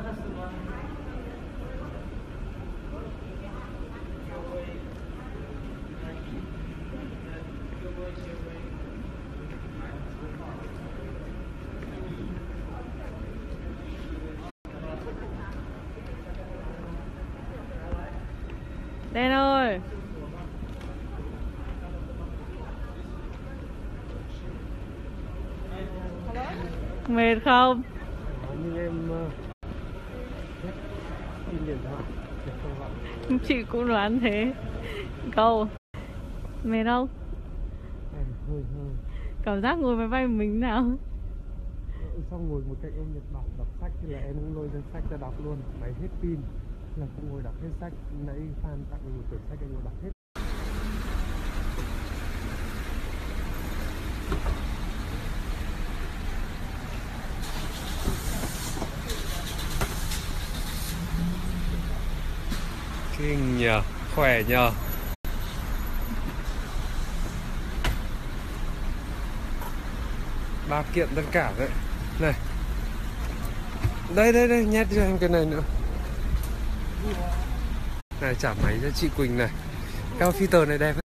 Đen ơi, mệt không? Nhưng em pin điện thoại không gọi. Chị cũng đoán thế. Câu mệt không? Em hơi Cảm giác ngồi máy bay của mình nào? xong ngồi một cạnh ông Nhật Bản đọc sách thì là em cũng lôi danh sách ra đọc luôn, máy hết pin là cũng ngồi đọc hết sách. Nãy fan tặng mình một quyển sách em ngồi đọc hết. Kinh nhờ, khỏe nhờ. Ba kiện tất cả đấy. Này. Đây, nhét cho em cái này nữa. Này trả máy cho chị Quỳnh này. Cao filter này đẹp.